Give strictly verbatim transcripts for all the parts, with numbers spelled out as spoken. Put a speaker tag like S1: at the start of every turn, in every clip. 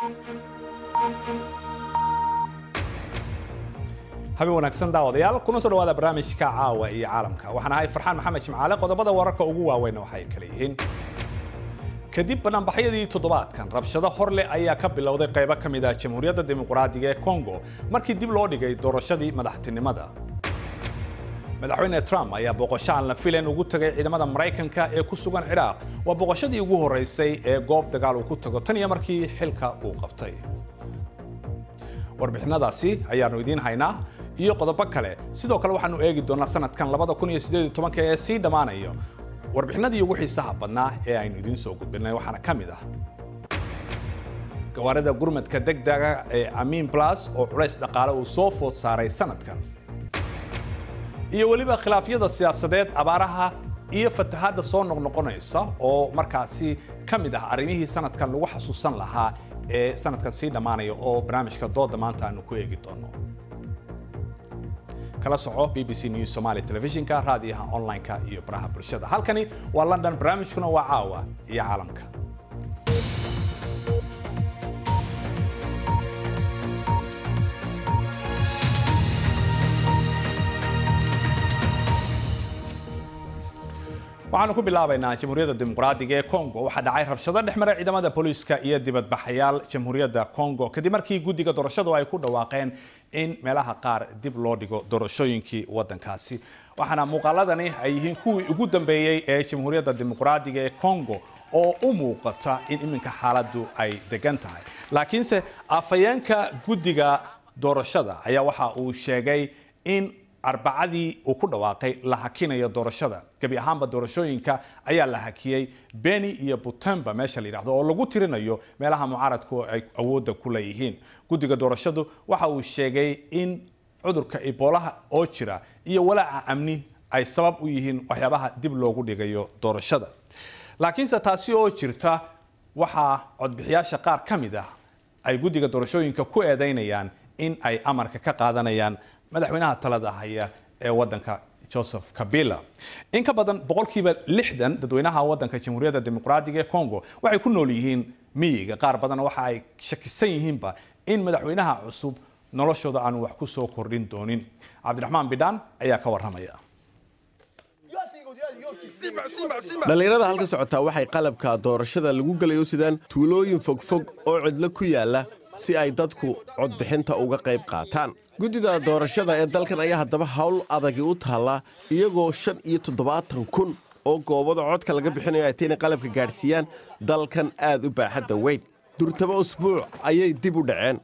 S1: habi wanaagsan daawadayaal kuna soo dhawaada barnaamijka caawa iyo caalamka waxaan ahay Farxaan Maxamed Jimcaale qodobada wararka ugu waaweyn waxay kala yihiin kadib bannaanbaxyadii toddobaadkan rabshado horle ayaa ka bilowday qaybo ka mid ah Jamhuuriyadda Dimuqraadiga ee Congo markii dib loo dhigay doorashadii madaxtinimada madaxweyne Trump ayaa booqasho aan la filayn ugu tagay ciidamada Mareykanka ee ku sugan Ciraaq waa booqashadii ugu horeysay ee goob dagaal uu ku tago tan iyo markii xilka uu qabtay warbixinadaasi ayaanu idiin haynaa iyo qodobo kale sidoo kale waxaanu eegi doonaa sanadkan laba kun iyo siddeed iyo toban ee sii dhamaanayo warbixinadii ugu xiisaha badnaa ee aynu idiin soo gudbinay waxaana ka mid ah gawaarida gurmadka degdega ee Amin Plus oo culays dhaqaale uu soo food saaray sanadkan iyo waliba khilaafyada siyaasadeed abaaraha iyo fatahaada soo noqnoqonaysa oo markaasi ka mid ah arrimihii sanadkan lagu xasuusan lahaa ee sanadkan sii dhamaanayo oo barnaamijka dooda maanta aanu ku eegi doono kala soco B B C News Somali Television-ka raadiyaha online-ka iyo baraha bulshada halkani waa London barnaamijkuna waa caawa iyo caalamka waxaanu ku bilaabaynaa Jamhuuriyadda Dimuqraadiga ee Congo waxa dhacay rabshado dhexmaray ciidamada booliska iyo dibadbaxayaal Jamhuuriyadda Congo kadib markii guddiga doorashadu ay ku dhawaaqeen in meelaha qaar dib loo dhigo doorashooyinkii wadankaasi waxaana muuqaaladani ay yihiin kuwii ugu dambeeyay ee Jamhuuriyadda Dimuqraadiga ee Congo oo u muuqata in iminka xaaladdu ay degan tahay laakiinse afayeenka guddiga doorashada ayaa waxa uu sheegay in arbacadii uu ku dhawaaqay la hakinayo doorashada gabi ahaanba doorashooyinka ayaa la hakiyay Beni iyo Butemba meesha la yiraahdo oo lagu tirinayo meelaha mucaaradku ay awoodda ku leeyihiin guddiga doorashadu waxa uu sheegay in cudurka Ebola oo jira iyo walaaca amni ay sabab u yihiin waxyaabaha dib loogu dhigayo doorashada laakiinse taasi oo jirta waxa codbixiyaasha qaar ka mid ah ay guddiga doorashooyinka ku eedeynayaan in ay amarka ka qaadanayaan madaxweynaha talada haya ee wadanka Joseph Kabila in ka badan boqolkiiba lixdan dadweynaha wadanka Jamhuuriyadda Dimuqraadiga ee Congo waxay ku nool yihiin miyiga qaar badan waxa ay shakisan yihiinba in madaxweynaha cusub noloshooda aan wax ku soo kordhin doonin Cabdiraxmaan Bidaan ayaa ka waramaya
S2: dhalinyarada halka socota waxay qalabka doorashada lagu galayo sidaan tuulooyin fogfog oo cidla ku yaala si ay dadku codbixinta uga qayb qaataan guddida doorashada ee dalkan ayaa haddaba hawl adagi u taala iyagoo shan iyo toddobaatan kun oo goobada codka laga bixinayo ay tayna qalabka gaadhsiiyaan dalkan aad u baaxadda weyn durtaba usbuuc ayay dib u dhaceen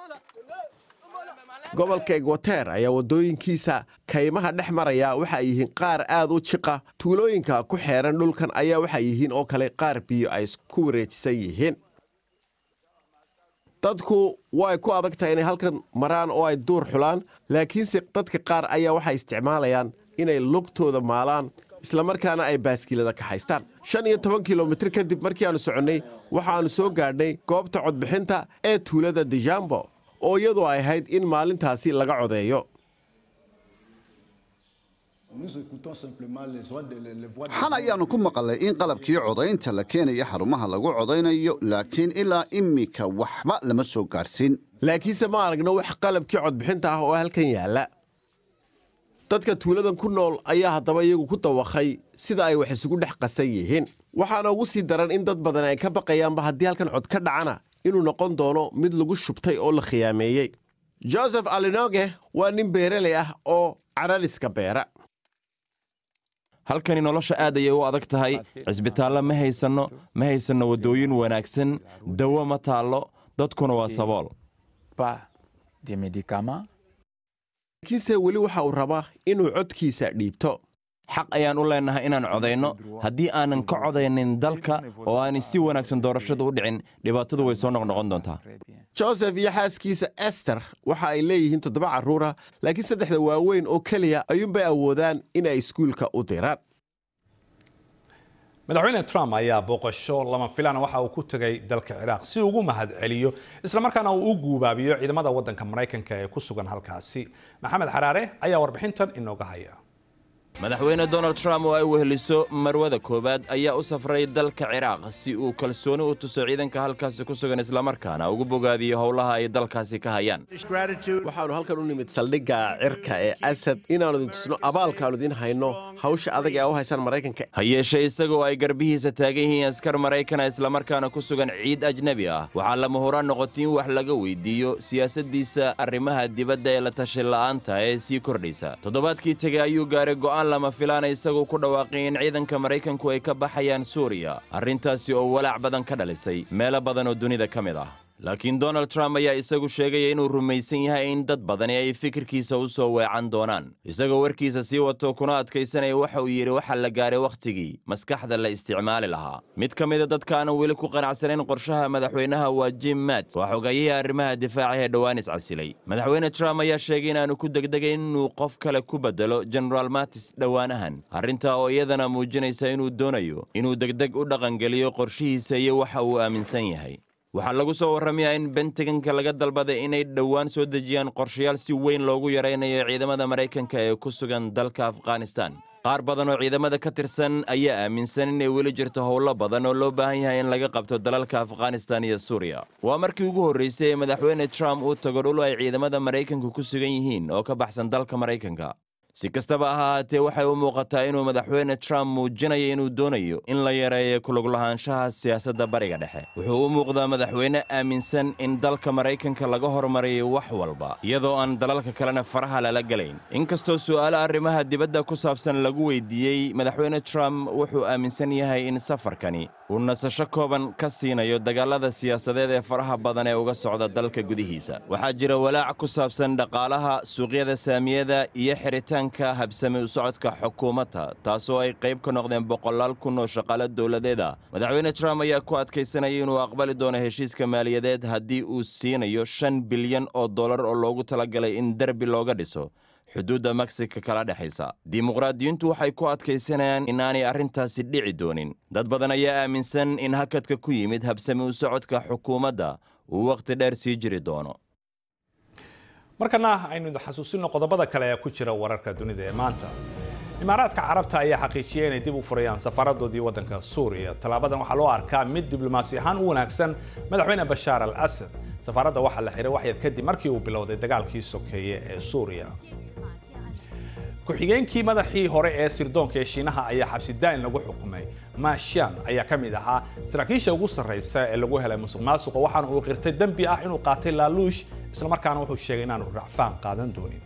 S2: gobolka Equateur ayaa wadooyinkiisa kaymaha dhex maraya waxa ay yihiin qaar aad u jiqa tuulooyinka ku xeeran dhulkan ayaa waxa yihiin oo kale qaar biyo ay ku wareejisan yihiin dadku way ku adag tahay inay halkan maraan oo ay duur xulaan laakiinse dadka qaar ayaa waxay isticmaalayaan inay lugtooda maalaan isla markaana ay baaskiilada ka haystaan shan iyo toban kiiloomitir kadib markii aanu soconnay waxaanu soo gaadhnay goobta codbixinta ee tuulada Dijambo oo iyadoo ay ahayd in maalintaasi laga codeeyo
S3: xal ayaanu ku maqalay in qalabkii codaynta la keenayo xarumaha lagu codaynayo laakiin ilaa imika waxba lama soo gaarsiin
S2: laakiinse ma aragno wax qalabkii codbixinta ah oo halkan yaala dadka tuuladan ku nool ayaa haddaba iyagu ku dawaqay sida ay wax isugu dhex qasan yihiin waxaana ugu sii daran in dad badan ay ka baqayaanba haddii halkan cod ka dhacana inuu noqon doono mid lagu shubtay oo la khiyaameeyey Joseph Alinoge waa nin beeraley ah oo caraliska beera
S4: halkani nolosha aad ayay u adag tahay cisbitaallo ma haysanno ma haysanno wadooyin wanaagsan dawo ma taallo dadkuna waa sabool
S2: laakiinse weli waxa uu rabaa inuu codkiisa dhiibto
S4: xaq ayaan u leenahay inaan codayno haddii aanan ka codaynin dalka oo aanay si wanaagsan doorashadu u dhicin dhibaatadu way soo noqnoqon doontaa
S2: Joseph iyo xaaskiisa Esther waxa ay leeyihiin toddoba carruura laakiin saddexda waaweyn oo kaliya ayuunbay awoodaan inay iskuulka u diraan
S1: madaxweyne Trump ayaa booqasho lama filaan waxa uu ku tagay dalka Ciraaq si uu ugu mahad celiyo isla markaana uu u guubaabiyo ciidamada wadanka Mareykanka ee ku sugan halkaasi Maxamed Xaraare ayaa warbixintan inooga haya
S4: madaxweyne Donald Trump oo ay weheliso marwada koobaad ayaa u safray dalka Ciraaq si uu kalsooni u tuso ciidanka halkaas ku sugan isla markaana ugu bogaadiyo howlaha ay dalkaasi ka hayaan.
S2: waxaanu halkan u nimid saldhigga cirka ee Asad inaanu tusno abaalkaanu idin hayno hawsha adag ee u haysan Mareykanka.
S4: hayeeshe isagoo ay garbihiisa taagan yihiin askar Mareykan isla markaana ku sugan ciid ajnabi ah waxaa la muhuraan noqotay in wax laga weydiiyo siyaasadiisa arrimaha dibadda ee la tashay la'aanta ee sii kordhaysa. toddobaadkii tagay ayuu gaaray go'aan lama filaana isagoo ku dhawaaqay in ciidanka Mareykanku ay ka baxayaan Suuriya, arrintaasi oo walaac badan ka dhalisay meelo badan oo dunida ka mid ah. laakiin Donald Trump ayaa isagu sheegay inuu rumaysan yahay in dad badan ay fikirkiisa u soo weecan doonaan, isagoo warkiisa sii wato kuna adkaysanaya waxa uu yiri waxa la gaaray waqtigii maskaxda la isticmaali lahaa. mid ka mid ah dadka aan weli ku qanacsanayn qorshaha madaxweynaha waa Jim Mattis, waa xogayaha arrimaha difaaca ee dhawaan iscasilay. madaxweyne Trump ayaa sheegay inaanu ku degdegayn inuu qof kale ku bedelo General Mattis dhawaanahan, arrinta oo iyadana muujinaysa inuu doonayo inuu degdeg u dhaqangeliyo qorshihiisa iyo waxa uu aaminsan yahay. waxaa lagu soo warramayaa in Pentagonka laga dalbaday inay dhawaan soo dejiyaan qorshayaal si weyn loogu yareynayo ciidamada Mareykanka ee ku sugan dalka Afghanistan. qaar badan oo ciidamada ka tirsan ayaa aaminsan inay weli jirto howlo badan oo loo baahan yahay in laga qabto dalalka Afghanistan iyo Suuriya. waa markii ugu horreysay ee madaxweyne Trump uu tago dhul ay ciidamada Mareykanku ku sugan yihiin oo ka baxsan dalka Mareykanka. si kastaba ha ahaatee waxay u muuqataa inuu madaxweyne Trump muujinayo inuu doonayo in la yareeyo ku lug lahaanshaha siyaasadda bariga dhexe. wuxuu u muuqdaa madaxweyne aaminsan in dalka Mareykanka laga hormariyo wax walba iyadoo aan dalalka kalena faraha lala galayn. inkastoo su'aalo arrimaha dibadda ku saabsan lagu weydiiyey, madaxweyne Trump wuxuu aaminsan yahay in safarkani uu nasasho kooban ka siinayo dagaalada siyaasadeed ee faraha badan ee uga socda dalka gudihiisa. waxaa jira walaac ku saabsan dhaqaalaha, suuqyada saamiyada iyo xiritaan habsami u socodka xukuumadda, taasoo ay qayb ka noqdeen boqolaal kun oo shaqaale dowladeed ah. madaxweyne Trump ayaa ku adkaysanaya inuu aqbali doono heshiiska maaliyadeed haddii uu siinayo shan bilyan oo dollar oo loogu talagalay in derbi looga dhiso xuduudda Mexico kala dhexaysa. dimuqraadiyiintu waxay ku adkaysanayaan in aanay arrintaasi dhici doonin. dad badan ayaa aaminsan in hakadka ku yimid habsami u socodka xukuumadda uu waqti dheer sii jiri doono.
S1: markana aynu xasuusino qodobada kale ee ku jira wararka dunida ee maanta. imaaraadka carabta ayaa xaqiijiyay inay dib u furayaan safaaradoodii waddanka Suuriya. talaabadan waxaa loo arkaa mid diblomaasi ahaan u wanaagsan madaxweyne Bashar al-Assad. safaaradda waxaa la xiray wax yar kadib markii uu bilowday dagaalkii sokeeye ee Suuriya. ku-xigeenkii madaxii hore ee sirdoonka ee Shiinaha ayaa xabsi daayin lagu xukumay. Ma Xiang ayaa ka mid ahaa saraakiisha ugu sarreysa ee lagu helay musuqmaasuq, waxaana uu qirtay dambi ah inuu qaatay laaluush, isla markaana wuxuu sheegay inaanu racfaan qaadan doonin.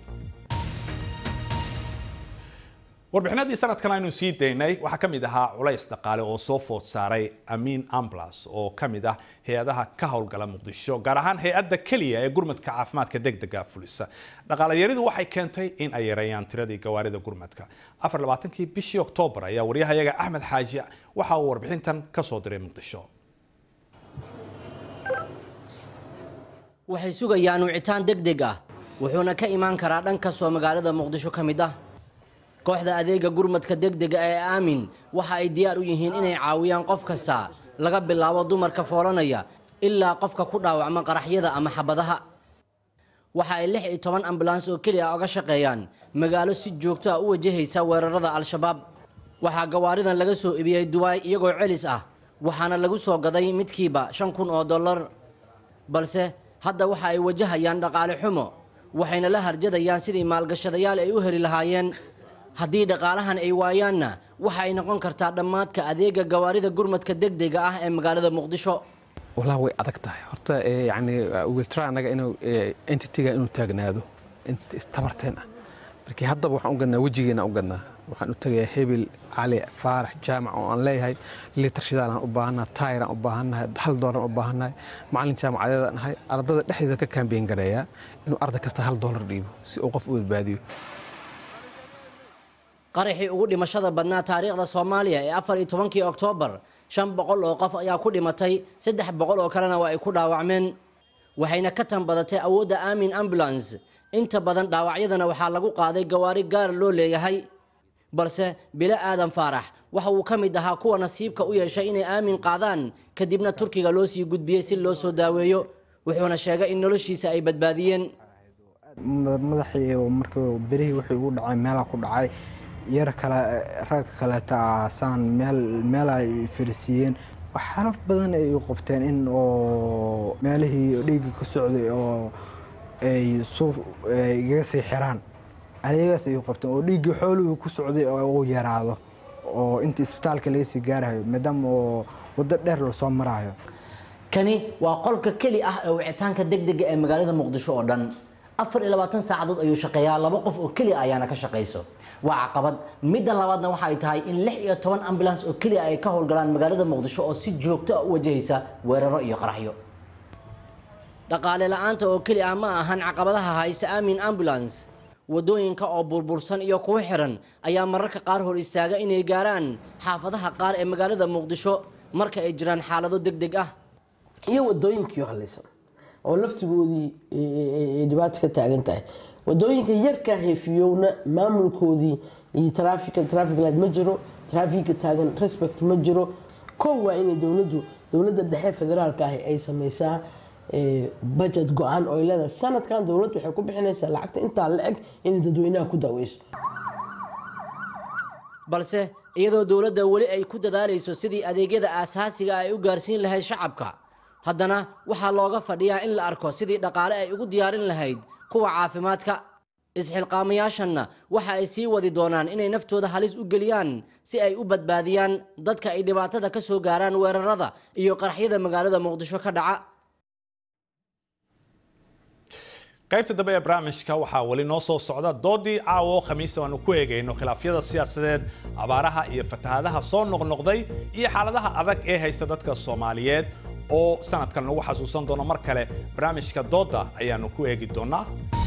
S1: warbixinadii sanadkan aynu sii daynay waxaa ka mid ahaa culays dhaqaale oo soo food saaray Amin Ambulance oo ka mid ah hay'adaha ka howlgala Muqdisho, gaar ahaan hay'adda kaliya ee gurmadka caafimaadka degdega fulisa. dhaqaale yaridu waxay keentay in ay yareeyaan tiradii gawaarida gurmadka. afar iyo labaatankii bishii Oktoobar ayaa wariyahayaga Axmed Xaaji waxa uu warbixintan ka soo diray Muqdisho.
S5: waxay sugayaan wicitaan degdeg ah wuxuuna ka imaan karaa dhanka soo magaalada Muqdisho ka mid ah. kooxda adeega gurmadka degdega ee Aamin waxa ay diyaar u yihiin inay caawiyaan qof kasta, laga bilaabo dumarka foolanaya ilaa qofka ku dhaawacma qaraxyada ama xabadaha. waxa ay lix iyo toban ambulance oo kaliya uga shaqeeyaan magaalo si joogto ah u wajahaysa weerarada Al-Shabaab. waxaa gawaaridan laga soo ibiyay Dubai iyagoo celis ah, waxaana lagu soo gaday midkiiba shan kun oo dollar. balse hadda waxa ay wajahayaan dhaqaale xumo, waxayna la harjadayaan sidii maalgashadayaal ay u heli lahaayeen. haddii dhaqaalahan ay waayaanna waxa ay noqon kartaa dhammaadka adeega gawaarida gurmadka degdega ah ee magaalada Muqdisho.
S6: والله way adag tahay horta yani will try anaga inuu entity-ga inuu taagnaado tabarteen ah markii hadda waxaan u gadnaa wajigeena u gadnaa waxaan u tagay Hebel Ali Faarax Jaamac oo aan leeyahay litir shidaal aan u baahanaa taayir aan u baahanahay hal dollar u baahanahay macallin jaamacadeed aan ahay ardada dhexdeeda ka campaign gareeya inuu arday kasta hal dollar dhiibo si uu qof u badbaadiyo.
S5: qaraxii ugu dhimashada badnaa taariikhda Soomaaliya ee afar iyo tobankii Oktoobar shan boqol oo qof ayaa ku dhimatay, saddex boqol oo kalena waa ay ku dhaawacmeen. waxayna ka tanbadatay awoodda Aamin Ambulance. inta badan dhaawacyadana waxaa lagu qaaday gawaari gaar loo leeyahay. balse Bila Aadan Faarax waxa uu ka mid ahaa kuwa nasiibka u yeeshay inay Aamin qaadaan kadibna Turkiga loo sii gudbiyay si loo soo daaweeyo, wuxuuna sheegay in noloshiisa ay badbaadiyeen.
S7: madaxii markii berihii wixii ugu dhacay meelaha ku dhacay yar kale rag kale taasaan meel meel ay firsiyeen waxyaalo badan ay u qabteen in oo meelihii dhiigga ku socday oo ay suuf iga sii xiraan ayagaas ay u qabteen oo dhiigga xooluhu ku socday oo uu yaraado oo inta isbitaalka laga sii gaarayo maadaama oo waddo dheer la soo marayo
S5: kani waa qolka keli ah ee wicitaanka degdega ee magaalada muqdisho oo dhan afar iyo labaatan saacadood ayuu shaqeeyaa laba qof oo keli ayaana ka shaqeyso waa caqabad midda labaadna waxa ay tahay in lix iyo toban ambulance oo keli ay ka howlgalaan magaalada muqdisho oo si joogto ah u wajahaysa weeraro iyo qaraxyo dhaqaale la'aanta oo keli ah ma ahan caqabadaha haysa aamin ambulance wadooyinka oo burbursan iyo kuwa xiran ayaa mararka qaar hor istaaga inay gaaraan xaafadaha qaar ee magaalada muqdisho marka ay jiraan xaalado degdeg ah
S8: iyo wadooyinkii halaysan oo laftigoodii dhibaato ka taagan tahay wadooyinka yarka heefiyowna maamulkoodii iyo traffic traffic light ma jiro traffic taagan respect ma jiro koow waa inay dowladdu dowladda dhexe federaalka ah ay samaysaa budget go-aan oo leedahay sanadkan dowladdu waxay ku bixinaysaa lacagta intaa la eg inay dadweynaha ku daaweyso
S5: balse iyadoo dowladda weli ay ku dadaalayso sidii adeegyada aasaasiga ay u gaarsiin lahayd shacabka haddana waxaa looga fadhiyaa in la arko sidii dhaqaale ay ugu diyaarin lahayd kuwa caafimaadka isxilqaamayaashanna waxa ay sii wadi doonaan inay naftooda halis u geliyaan si ay u badbaadiyaan dadka ay dhibaatada ka soo gaaraan weerarada iyo qaraxyada magaalada muqdisho ka dhaca
S1: qaybta dambe ee barnaamijka waxaa weli noo soo socda doodii caawo khamiis aanu ku eegayno khilaafyada siyaasadeed abaaraha iyo fatahaadaha soo noqnoqday iyo xaaladaha adag ee haysta dadka Soomaaliyeed oo sanadkan lagu xasuusan doono mar kale barnaamijka dooda ayaanu ku eegi doonaa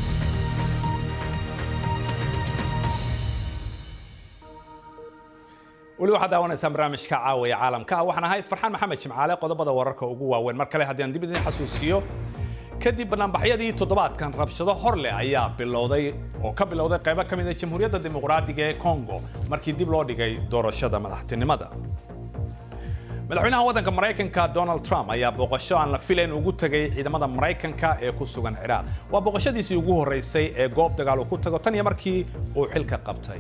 S1: weli waxaad daawanaysaa barnaamijka caawa ee caalamka waxaan ahay Farxaan Maxamed Jimcaale qodobada wararka ugu waaweyn mar kale haddii aan dib idin xasuusiyo kadib barnaamijyadii toddobaadkan rabshado hor leh ayaa bilowday oo ka bilowday qaybo ka mid ah Jamhuuriyadda Dimuqraadiga ee Congo markii dib loo dhigay doorashada madaxtinimada madaxweynaha waddanka Mareykanka Donald Trump ayaa booqasho aan la filayn ugu tagay ciidamada Mareykanka ee ku sugan Ciraaq waa booqashadiisii ugu horeysay ee goob dagaal uu ku tago tan iyo markii uu xilka qabtay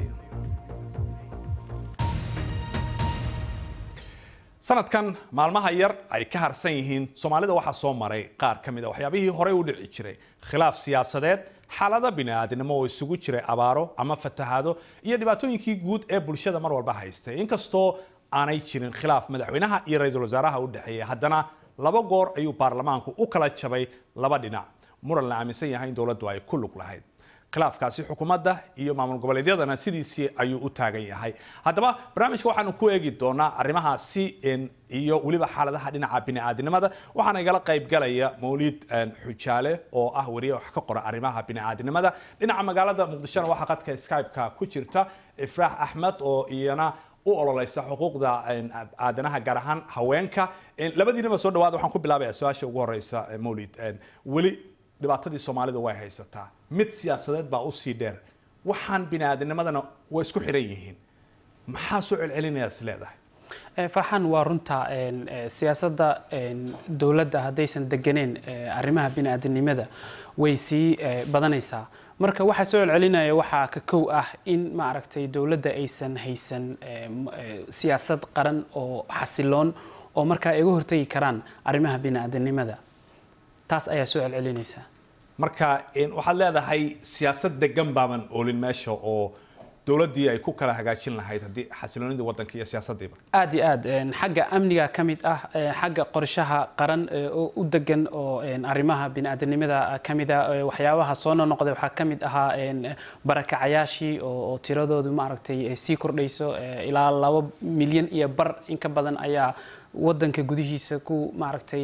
S1: sanadkan maalmaha yar ay ka harsan yihiin Soomaalida waxa soo maray qaar kamid ah waxyaabihii hore u dhici jiray khilaaf siyaasadeed xaalada bini'aadanimo oo isugu jiray abaaro ama fatahaado iyo dhibaatooyinkii guud ee bulshada mar walba haystay inkastoo aanay jirin khilaaf madaxweynaha iyo ra'iisul wasaaraha u dhaxeeyay haddana laba goor ayuu baarlamaanku u kala jabay laba dhinac muran la aaminsan yahay in dawladdu ay ku lug lahayd khilaafkaasi xukuumadda iyo maamul goboleedyadana sidiisii ayuu u taagan yahay haddaba barnaamijka waxaanu ku eegi doonaa arrimahaasi iyo weliba xaaladaha dhinaca bini'aadanimada waxaana igala qayb galaya Mawlid Xujaale oo ah wariye wax ka qora arrimaha bini'aadanimada dhinaca magaalada Muqdisho waxa qadka Skype-ka ku jirta Ifraax Axmed oo iyana u ololeysa xuquuqda aadanaha gaar ahaan haweenka labadiinaba soo dhawaad waxaan ku bilaabayaa su'aasha ugu horeysa Mawlid weli dhibaatadii Soomaalida way haysataa mid siyaasadeed baa u sii dheer waxaan bini'aadanimadana way isku xiran yihiin maxaa soo celcelinaya isleedahay
S9: farxan waa runta siyaasadda dawladda haddaysan deganeen arrimaha bini'aadanimada way sii badanaysaa marka waxa soo celcelinaya waxa ka kow ah in ma aragtay dawladda aysan haysan siyaasad qaran oo xasiloon oo marka ay uga hortagi karaan arrimaha bini'aadanimada taas ayaa soo celcelinaysa
S1: marka waxaad leedahay siyaasad degan baaban oolin meesha oo dawladdii ay ku kala hagaajin lahayd haddii xasiloonida waddanka iyo siyaasaddiiba
S9: aad iyo aad xagga amniga ka mid ah xagga qorshaha qaran oo u degan oo arrimaha bini'aadanimada ka mid ah waxyaabaha soo noqday waxaa ka mid ahaa barakacayaashii oo tiradoodu ma aragtay sii kordhayso ilaa laba milyan iyo bar in ka badan ayaa waddanka gudihiisa ku maaragtay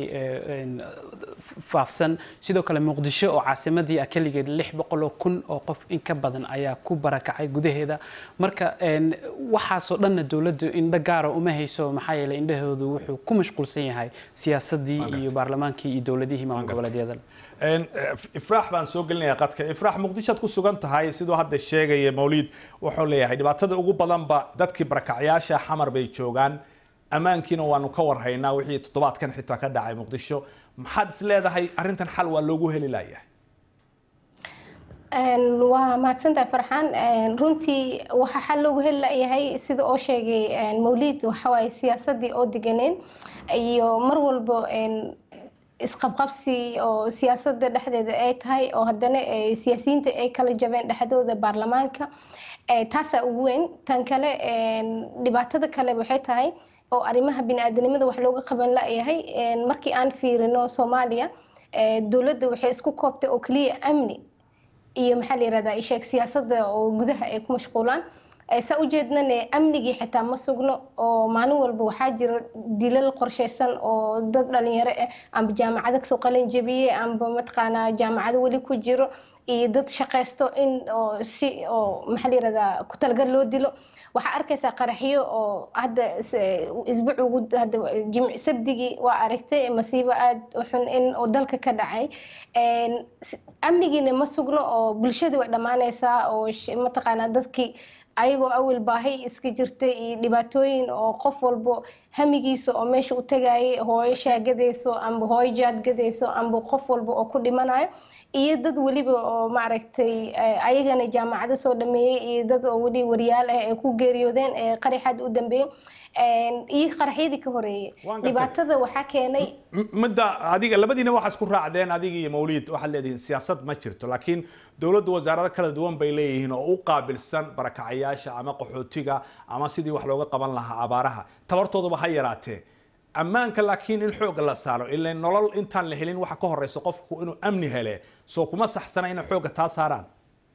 S9: faafsan sidoo kale Muqdisho oo caasimadii ah kaligeed lix boqol oo kun oo qof in ka badan ayaa ku barakacay gudaheeda marka waxa soo dhan dawladdu indha gaar ah uma hayso maxaa yeelay indhahoodu wuxuu ku mashquulsan yahay siyaasadii iyo baarlamaankii iyo dawladihii maamul goboleedyada
S1: Ifraax baan soo gelinayaa qadka Ifraax Muqdisho ku sugan tahay sidoo hadda sheegay Mawlid wuxuu leeyahay dhibaatada ugu badan ba dadkii barakacayaasha xamar bay joogaan amaankiina waanu ka warhaynaa wixii toddobaadkan xitaa ka dhacay Muqdisho maxaad is leedahay arrintan xal waa loogu heli lahayaa
S10: waa mahadsantahay farxaan runtii waxa xal loogu heli layahay sida oo sheegay mawliid waxa waaye siyaasadii oo deganeen iyo mar walba isqabqabsi oo siyaasadda dhexdeeda ay tahay oo haddana siyaasiyiinta ay kala jabeen dhexdooda baarlamaanka taasaa ugu weyn tan kale dhibaatada kale waxay tahay oo arrimaha bini'aadanimada wax looga qaban layahay markii aan fiirino Soomaaliya dawladda waxay isku koobtay oo kaliya amni iyo maxaa la yiraahdaa isheeg siyaasadda oo gudaha ay ku mashquulaan sa u jeednane amnigii xitaa ma sugno oo maalin walba waxaa jira dilal qorsheysan oo dad dhalinyaro ah amba jaamacada kasoo qalin jabiyey amba mataqaanaa jaamacada weli ku jiro iyo dad shaqeysto in oo si oo maxaa la yiraahdaa ku talgal loo dilo waxaa arkaysaa qaraxyo oo hadda isbuuc ugu hadda jimc sabdigii waa aragtay masiibo aad u xun in oo dalka ka dhacay amnigiina ma sugno oo bulshada way dhammaanaysaa oo mataqaanaa dadkii ayagoo awal baahay iska jirtay iyo dhibaatooyin oo qof walbo hamigiisa oo meesha u tagayay hooyo shaagadayso amba hooyo jaadgadayso amba qof walbo oo ku dhimanayo iyo dad weliba oo maaragtay ayagana jaamacada soo dhameeyay iyo dad oo weli wariyaal ah ay ku geeriyoodeen ee qaraxaad u dambeeyay iyo qaraxyadii ka horeeyay dhibaatada waxa keenay
S1: midda adiga labadiina waxa isku raacdeen adiga iyo mawliid waxa leedahay siyaasad ma jirto laakiin dawladdu wasaarada kala duwan bay leeyihiin oo u qaabilsan barakacayaasha ama qaxootiga ama sidii wax looga qaban lahaa abaaraha tabartooduba ha yaraatee ammaanka laakiin in xoog la saaro ilaa nolol intaan la helin waxa ka horeyso qofku inuu amni hele soo kuma saxsana in xooga taa saaraan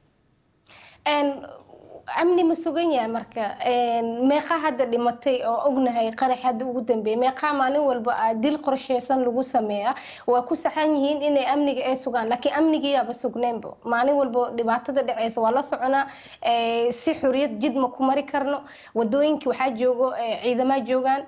S10: amni ma sugan yahay marka meeqa hadda dhimatay oo ognahay qarax hadda ugu dambeeyay meeqa maalin walba dil qorsheysan lagu sameeyaa waa ku saxan yihiin inay amniga ay sugaan laakiin amnigiiba sugneenba maalin walba dhibaatada dhacaysa waa la soconaa si xuriyad jid ma ku mari karno wadooyinka waxaa joogo ciidamada joogaan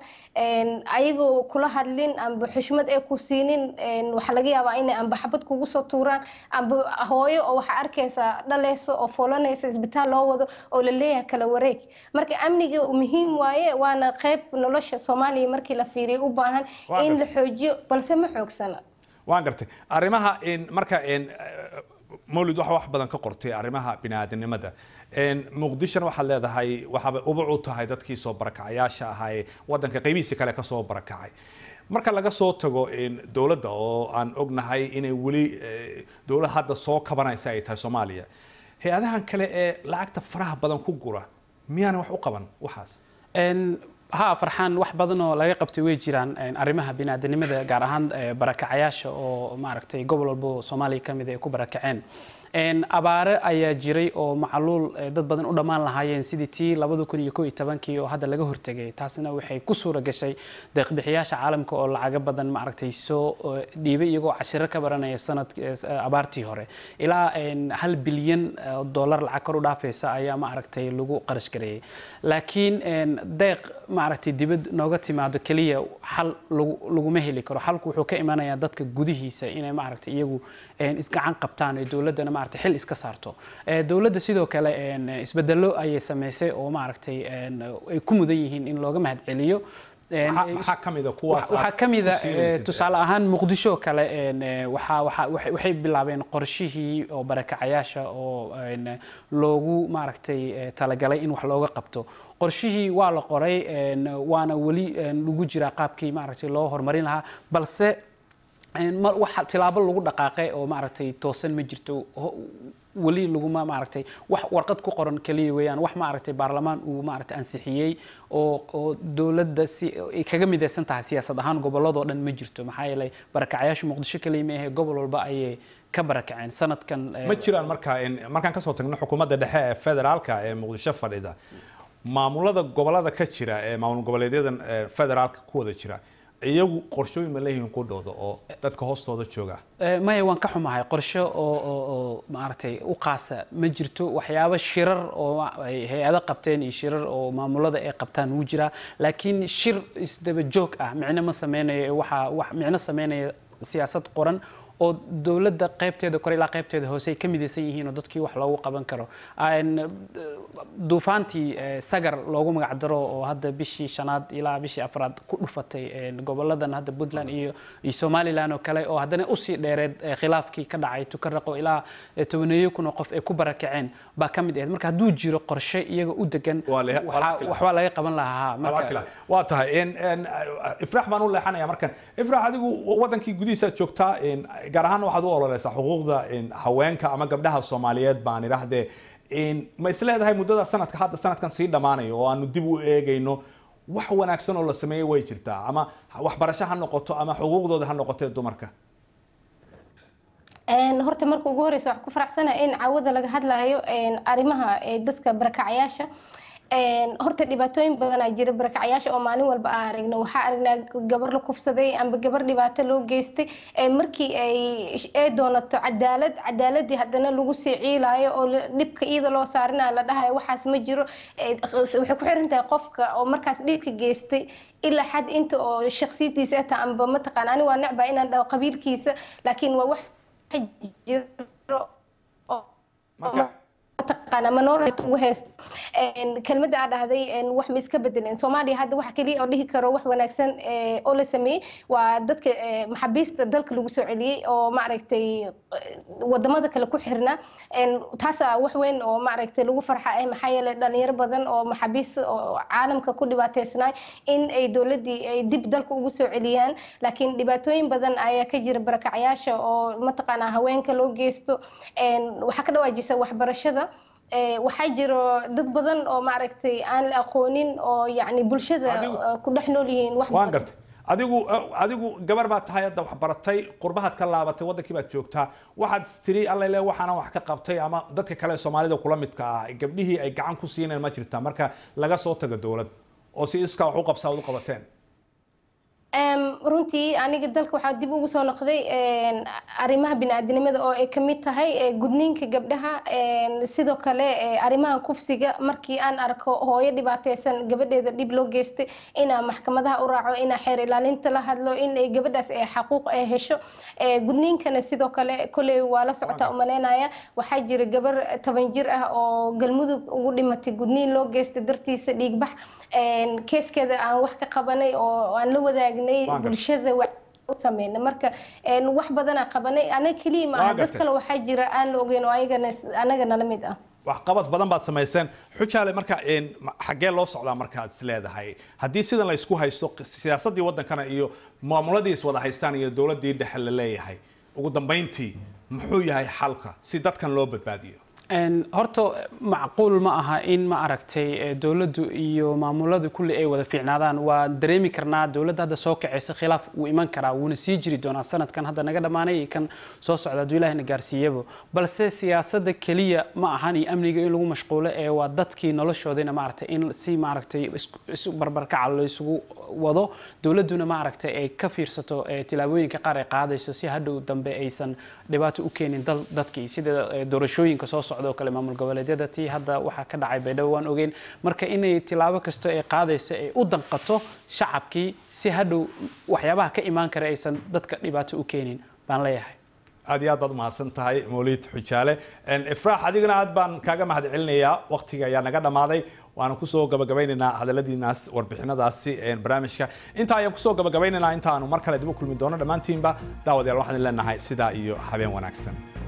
S10: ayagoo kula hadlin amba xushmad ay ku siinin waxa laga yaabaa inay amba xabad kugu soo tuuraan amba hooyo oo waxa arkaysa dhalayso oo foolanaysa isbitaal loo wado oo la leeyahay kala wareeg marka amniga muhiim waaye waana qayb nolosha Soomaaliya markii la fiiriyo u baahan in la xoojiyo balse ma xoogsana
S1: waan gartay arrimaha in marka in mawlid waxa wax badan ka qortay arrimaha bini'aadanimada in muqdisho waxa leedahay waxa uba u tahay dadkii soo barakacayaasha ahay wadanka qaybihiisa kale ka soo barakacay marka laga soo tago in dawladda oo aan ognahay inay wali dawladda hadda soo kabanaysa ay tahay Soomaaliya hay'adahan kale ee lacagta faraha badan ku gura miyaan wax u qaban waxaas
S9: een ha farxaan wax badan oo laga qabtay way jiraan arrimaha bini'aadanimada gaar ahaan barakacayaasha oo maaragtay gobol walba Soomaaliya kamid ah ay ku barakaceen een abaare ayaa jiray oo macluul dad badan u dhamaan lahaayeen sidii tii laba kun iyo kow iyo toban oo hadda laga hortagay taasina waxay ku suura gashay deeq-bixiyaasha caalamka oo lacag badan maaragtay soo dhiibay iyagoo cashiro ka baranaya sanad abaartii hore ilaa hal bilyan dollar lacag kor u dhaafaysa ayaa maaragtay lagu qarash gareeyay laakiin deeq maaragtay dibad nooga timaado kaliya xal lagu ma heli karo xalku wuxuu ka imanayaa dadka gudihiisa inay maaragtay iyagu isgacan qabtaan ee dawladana maaragtay xil iska saarto ee dawladda sidoo kale een isbedelo ay sameysay oo maaragtay een ay ku mudan yihiin in looga mahad celiyo
S1: waxa kamida kuwaas
S9: waxa kamida tusaale ahaan muqdisho kale een waxa waxa waxay bilaabeen qorshihii oo barakacayaasha oo een loogu maaragtay talagalay in wax looga qabto qorshihii waa la qoray een waana wali lagu jira qaabkii maaragtay loo horumarin lahaa balse ما واحد تلابل لو دقاقة أو معرفتي توصل مجرته ولي لو ما معرفتي واحد ورقة كقرن كلي ويان واحد معرفتي برلمان ومعرفت أنسحيي أو دولة دسي كجمي ده سنتها سياسة دهان قبل الله ضمن مجرته محايلة بركعياش مقدش كلمة هي قبل الباقي كبرك عين سنة كان
S1: مجرى المركا مركا كسوت إنه حكومة ده فدرال كا مقدش فريدة معمولة قبل هذا كشرة معمول قبل هذا فدرال كود كشرة iyagu qorshooyin ma leeyihiin ku dhoodo oo dadka hoostooda jooga
S9: ma ay waan ka xumahay qorsho oo oo maartay u qaasa ma jirto waxyaabo shirar oo ay hay'ado qabteen iyo shirar oo maamulada ay qabtaan uu jira laakiin shir isdaba joog ah micna ma sameeynay waxa wax micna sameeynay siyaasad qoran oo dowladda qaybteeda kore ilaa qaybteeda hoose ay ka midaysan yihiin oo dadkii wax loogu qaban karo duufaantii sagar loogu magac daro oo hadda bishii shanaad ilaa bishii afraad ku dhufatay goboladan hadda Puntland iyo iyo Somaliland oo kale oo haddana u sii dheereed khilaafkii ka dhacay tukaraqo ilaa tobaneeyo kun oo qof ay ku barakaceen baa ka mid ahayd marka hadduu jiro qorshe iyaga u degan waxba laga qaban lahaa
S1: marka waa tahay in ifraax baan u leexanaya markan ifraax adigu wadankii gudihiisa joogtaa gaar ahaan waxaad u ololeysaa xuquuqda haweenka ama gabdhaha Soomaaliyeed baan iraahdee in ma isleedahay muddada sanadka hadda sanadkan sii dhamaanayo oo aanu dib u eegayno wax wanaagsan oo la sameeyay way jirtaa ama waxbarasho ha noqoto ama xuquuqdooda ha noqoto dumarka
S10: een horta marka ugu horeysa wax ku faraxsanahay in caawada laga hadlayo een arimaha dadka barakacayaasha een horta dhibaatooyin badan ay jira barakacayaasha oo maalin walba aan aragno waxa aragnaa gabar la kufsaday amba gabar dhibaato loo geystay ee markii ay ay doonato cadaalad cadaaladii haddana lagu sii ciilaayo oo dhibka iyada loo saarinayo la dhahayo waxaas ma jiro waxay ku xiran tahay qofka oo markaas dhibka geystay ilaa xad inta oo shakhsiyadiisa ta amba ma taqaan ani waa necba inaan dhaw qabiilkiisa laakiin waa wax jiro taqaana manoorat ugu heesto kelmadda aad dhahday wax ma iska bedeleen Soomaaliya hadda wax kaliya oo dhihi karo wax wanaagsan oo la sameeyay waa dadka maxaabiista dalka lagu soo celiyay oo ma aragtay wadamada kale ku xirna taas wax weyn oo ma aragtay lagu farxay maxaa yeelay dhalinyaro badan oo maxaabiis oo caalamka ku dhibaateysnay in ay dawladii ay dib dalka ugu soo celiyaan laakiin dhibaatooyin badan ayaa ka jira barakacayaasha oo ma taqaana haweenka loo geysto waxa ka dhawaajisa waxbarashada waxaa jiro dad badan oo ma aragtay aan la aqoonin oo yaani bulshada ku dhex nool yihiin wax
S1: waan gartay adigu adigu gabar baad tahay hadda wax baratay qurbahaad ka laabatay wadankii baad joogtaa waxaad tiri alla ilaa waxaan wax ka qabtay ama dadka kale Soomaalida kula midka ah gabdhihii ay gacan ku siineen ma jirtaa marka laga soo tago dawlad oo si iska wax u qabsaa u qabateen
S10: em runtii aniga dalka waxa dib ugu soo noqday een arimaha bini'aadanimada oo ay kamid tahay gudniinka gabdhaha een sidoo kale arimaha kufsiga markii aan arko hooyo dhibaateysan gabadheeda dib loo geystay ina maxkamadaha u raaco ina xeer ilaalinta la hadlo in ay gabadhaas ay xaquuq ay hesho ee gudniinkana sidoo kale kulay waa la socota u maleynaya waxa jira gabar toban jir ah oo galmudug ugu dhimatay gudniin loo geystay dartiisa dhiigbax een keeskeeda aan wax ka qabanay oo aan la wadaag bulshada wax u sameeyna marka een wax badan aan qabanay anaga kaliya ma dad kale waxa jira aan la ogeyn oo ayagana anaga nala mid ah
S1: wax qabad badan baad sameeyeen xujaale marka een xagee loo socdaa marka aad isleedahay hadii sidan la isku haysto siyaasadii wadankana iyo maamuladii is wada haystaan iyo dawladii dhexe la leeyahay ugu dambeyntii muxuu yahay xalka si dadkan loo badbaadiyo
S9: een horta macquul ma aha in ma aragtay dawladdu iyo maamuladu kulli ay wada fiicnaadaan waa dareemi karnaa dawladda hadda soo kacaysa khilaaf uu iman karaa wuuna sii jiri doonaa sanadkan hadda naga dhamaanay kan soo socda duu Ilaahina gaarsiiyabo balse siyaasadda kaliya ma ahan in amniga in lagu mashquulo ee waa dadkii noloshoodina ma aragtay in si ma aragtay isu barbarkac la isugu wado dawladduna ma aragtay ay ka fiirsato tilaabooyinka qaar ay qaadayso si hadhow dambe aysan dhibaato u keenin dadkii sida doorashooyinka soo oo kale maamul goboleedyada tii hadda waxa ka dhacay Baydhabo waan ogeyn marka inay tilaabo kasto ay qaadayso ay u danqato shacabkii si hadhow waxyaabaha ka imaan kara aysan dadka dhibaato u keenin baan leeyahay
S1: aad iyo aad baad mahadsan tahay Mawlid Xujaale en ifraax adiguna aad baan kaaga mahad celinayaa waqtiga ayaa naga dhamaaday waana ku soo gabagabaynaynaa hadaladiinaas warbixinadaasi ee barnaamijka inta ayaan ku soo gabagabaynaynaa inta aanu mar kale dib u kulmi doono dhamaantiinba daawadayaal waxaan leenahay sida iyo habeen wanaagsan